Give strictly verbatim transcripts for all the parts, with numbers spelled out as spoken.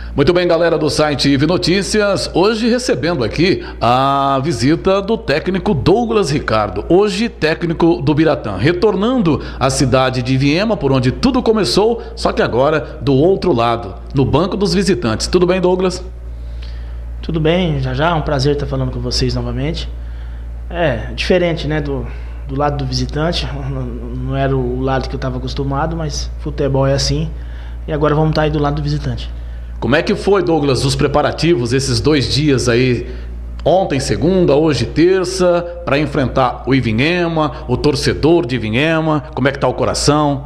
Muito bem, galera do site I V Notícias, hoje recebendo aqui a visita do técnico Douglas Ricardo, hoje técnico do Biratã, retornando à cidade de Ivinhema, por onde tudo começou, só que agora do outro lado, no banco dos visitantes. Tudo bem, Douglas? Tudo bem, já já, é um prazer estar falando com vocês novamente. É, diferente, né, do, do lado do visitante, não, não era o lado que eu estava acostumado, mas futebol é assim, e agora vamos estar aí do lado do visitante. Como é que foi, Douglas, os preparativos, esses dois dias aí, ontem segunda, hoje terça, para enfrentar o Ivinhema, o torcedor de Ivinhema? Como é que tá o coração?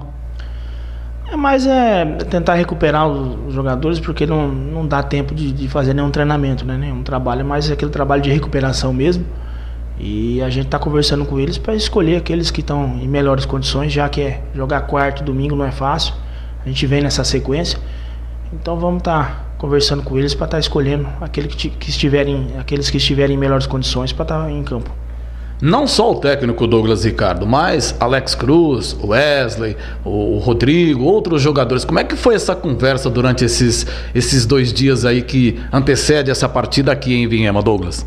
É mais é tentar recuperar os jogadores, porque não, não dá tempo de, de fazer nenhum treinamento, né, nenhum trabalho, é mais aquele trabalho de recuperação mesmo. E a gente está conversando com eles para escolher aqueles que estão em melhores condições, já que é jogar quarto, domingo não é fácil, a gente vem nessa sequência. Então vamos estar tá conversando com eles para estar tá escolhendo aquele que, que estiverem, aqueles que estiverem em melhores condições para estar tá em campo. Não só o técnico Douglas Ricardo, mas Alex Cruz, o Wesley, o Rodrigo, outros jogadores. Como é que foi essa conversa durante esses, esses dois dias aí que antecede essa partida aqui em Ivinhema, Douglas?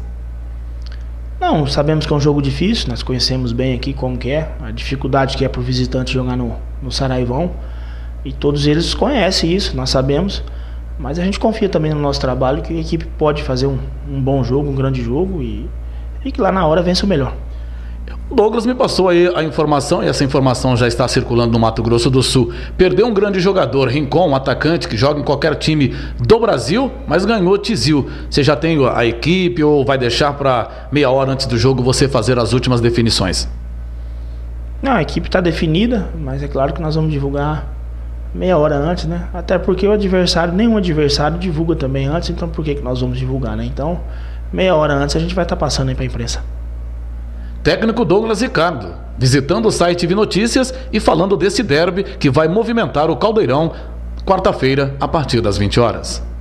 Não, sabemos que é um jogo difícil, nós conhecemos bem aqui como que é, a dificuldade que é para o visitante jogar no, no Saraivão. E todos eles conhecem isso, nós sabemos, mas a gente confia também no nosso trabalho, que a equipe pode fazer um, um bom jogo, um grande jogo e, e que lá na hora vença o melhor. O Douglas me passou aí a informação, e essa informação já está circulando no Mato Grosso do Sul. Perdeu um grande jogador, Rincon, um atacante que joga em qualquer time do Brasil, mas ganhou Tizil. Você já tem a equipe ou vai deixar para meia hora antes do jogo você fazer as últimas definições? Não, a equipe está definida, mas é claro que nós vamos divulgar meia hora antes, né? Até porque o adversário, nenhum adversário divulga também antes, então por que que nós vamos divulgar, né? Então, meia hora antes a gente vai estar tá passando aí para a imprensa. Técnico Douglas Ricardo, visitando o site I V Notícias e falando desse derby que vai movimentar o Caldeirão quarta-feira a partir das vinte horas.